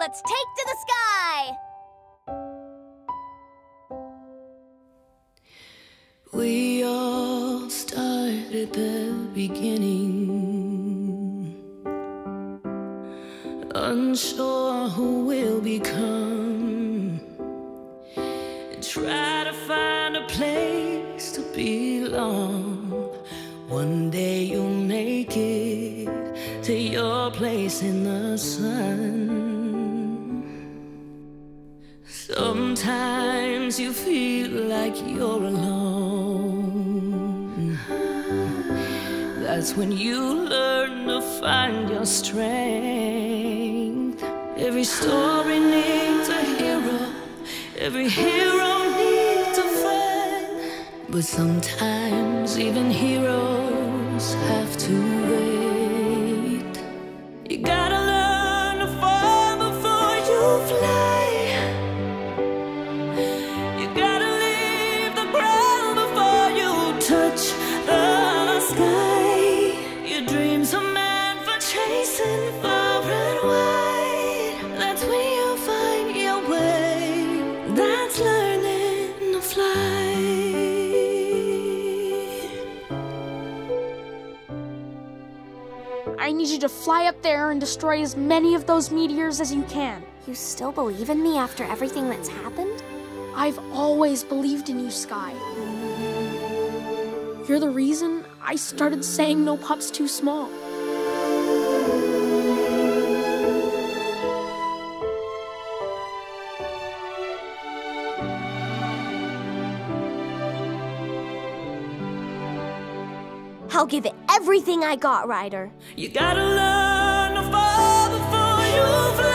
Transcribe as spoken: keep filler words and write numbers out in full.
Let's take to the sky! We all start at the beginning, unsure who we'll become, and try to find a place to belong. One day you'll make it to your place in the sun. Sometimes you feel like you're alone. That's when you learn to find your strength. Every story needs a hero. Every hero needs a friend. But sometimes even heroes have to wait. You gotta learn to fall before you fly. Touch the sky. Your dreams are meant for chasing far and wide. That's when you find your way. That's learning to fly. I need you to fly up there and destroy as many of those meteors as you can. You still believe in me after everything that's happened? I've always believed in you, Skye. You're the reason I started saying no pup's too small. I'll give it everything I got, Ryder. You gotta learn to fall before you fly.